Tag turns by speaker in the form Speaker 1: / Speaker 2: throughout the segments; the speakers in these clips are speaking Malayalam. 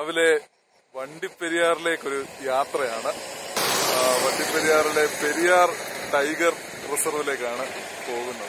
Speaker 1: രാവിലെ വണ്ടിപ്പെരിയാറിലേക്കൊരു യാത്രയാണ്. വണ്ടിപ്പെരിയാറിലെ പെരിയാർ ടൈഗർ റിസർവിലേക്കാണ് പോകുന്നത്.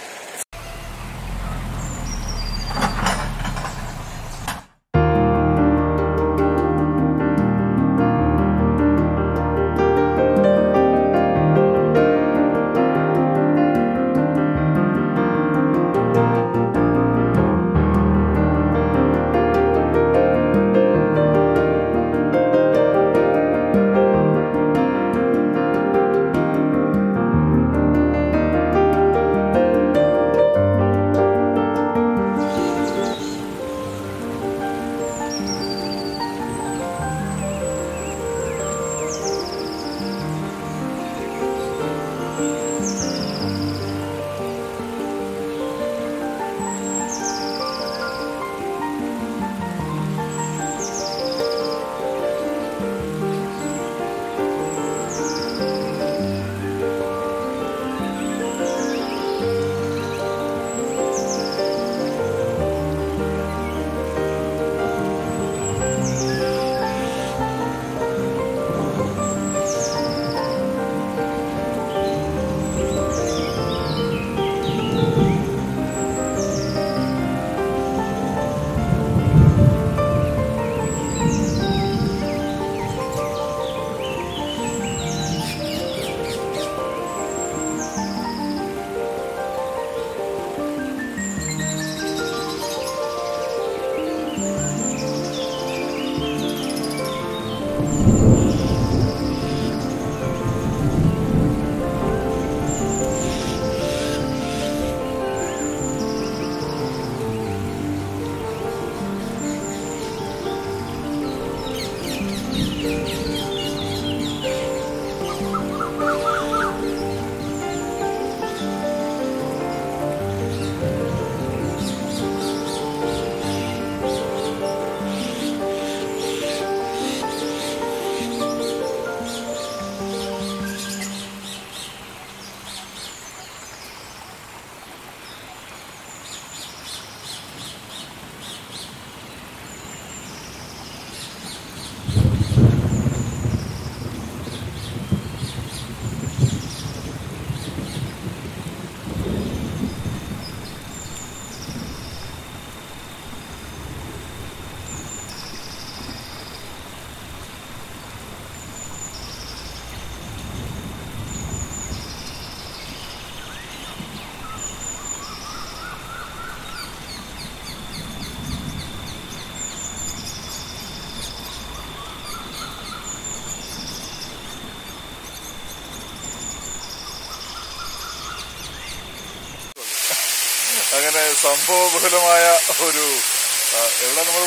Speaker 1: അങ്ങനെ സംഭവബഹുലമായ ഒരു എവിടെ നമ്മൾ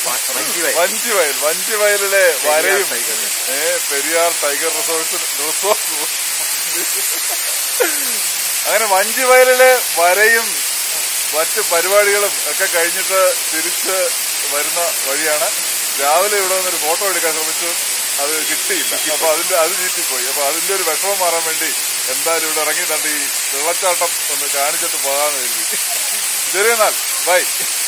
Speaker 1: വഞ്ചിവയലിലെ വരയും പെരിയാർ ടൈഗർ റിസോർട്ട് അങ്ങനെ വഞ്ചിവയലിലെ വരയും മറ്റ് പരിപാടികളും ഒക്കെ കഴിഞ്ഞിട്ട് തിരിച്ച് വരുന്ന വഴിയാണ്. രാവിലെ ഇവിടെ വന്നൊരു ഫോട്ടോ എടുക്കാൻ ശ്രമിച്ചു, അത് കിട്ടിയില്ല. അപ്പൊ അത് ചീറ്റിപ്പോയി. അപ്പൊ അതിന്റെ ഒരു വിഷമം മാറാൻ വേണ്ടി എന്തായാലും ഇവിടെ ഇറങ്ങിയിട്ടുണ്ട് ഈ വെള്ളച്ചാട്ടം ഒന്ന് കാണിച്ചിട്ട് പോകാമെന്ന് കരുതി. ശരി, എന്നാൽ ബൈ.